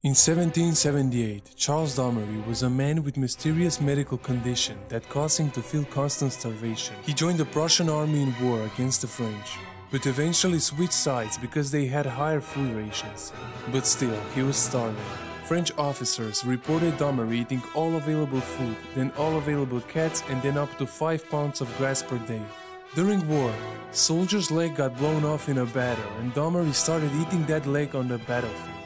In 1778, Charles Domery was a man with mysterious medical condition that caused him to feel constant starvation. He joined the Prussian army in war against the French, but eventually switched sides because they had higher food rations. But still, he was starving. French officers reported Domery eating all available food, then all available cats, and then up to 5 pounds of grass per day. During war, soldier's leg got blown off in a battle, and Domery started eating that leg on the battlefield.